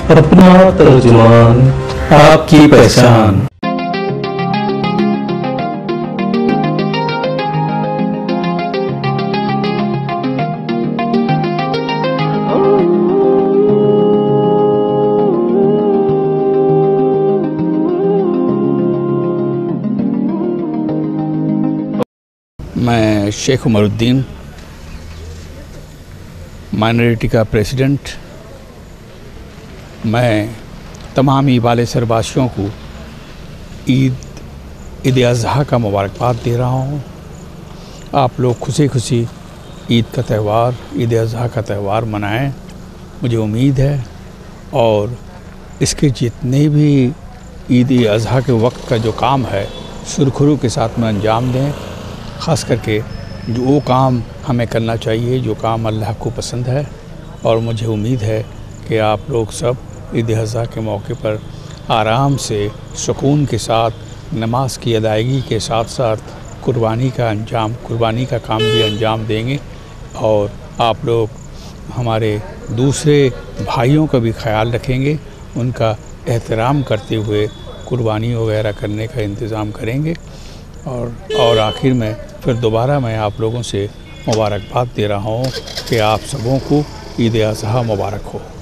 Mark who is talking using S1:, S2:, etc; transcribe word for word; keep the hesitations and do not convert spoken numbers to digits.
S1: अपना तर्जुमान, आपकी पहचान।
S2: मैं शेख उमरुद्दीन, माइनॉरिटी का प्रेसिडेंट। मैं तमाम बालेसर वासियों को ईद ईद अज़हा का मुबारकबाद दे रहा हूँ। आप लोग खुशी खुशी ईद का त्यौहार, ईद अज़हा का त्यौहार मनाएं। मुझे उम्मीद है और इसके जितने भी ईद अज़हा के वक्त का जो काम है सुरखुरू के साथ में अंजाम दें। ख़ास करके जो वो काम हमें करना चाहिए जो काम अल्लाह को पसंद है। और मुझे उम्मीद है कि आप लोग सब ईद अज़हा के मौके पर आराम से सुकून के साथ नमाज की अदायगी के साथ साथ कुर्बानी का अंजाम कुर्बानी का काम भी अंजाम देंगे। और आप लोग हमारे दूसरे भाइयों का भी ख्याल रखेंगे, उनका एहतराम करते हुए कुर्बानी वगैरह करने का इंतज़ाम करेंगे। और और आखिर में फिर दोबारा मैं आप लोगों से मुबारकबाद दे रहा हूँ कि आप सबों को ईद अज़हा मुबारक हो।